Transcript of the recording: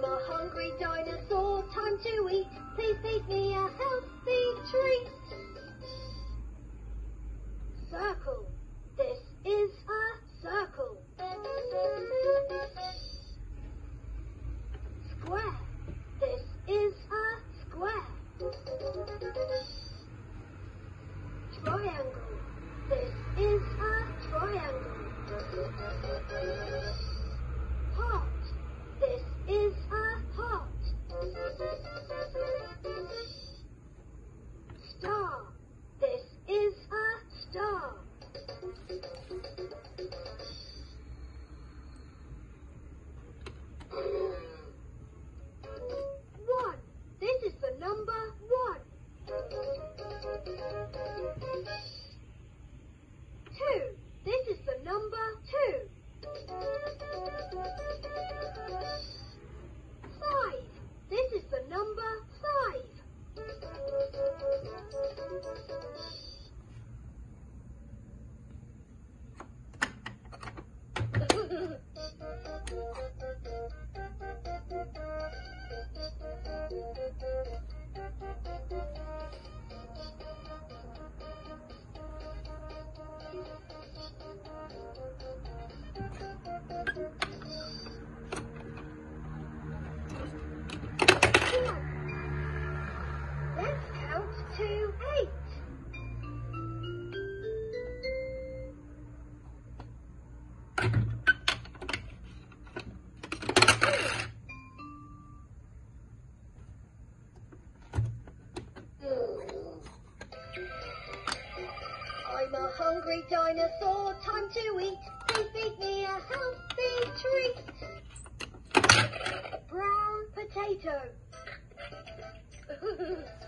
I'm a hungry dinosaur, time to eat. Please feed me a healthy treat. Circle. This is a circle. Square. This is a square. Triangle. This is a triangle. Heart. This is a heart. Star. This is a star. One. This is the number 1. 2. This is the number 2. 5. This is the number 5. 'Let's count to 8. I'm a hungry dinosaur, time to eat. Please feed me a healthy treat. Brown potato.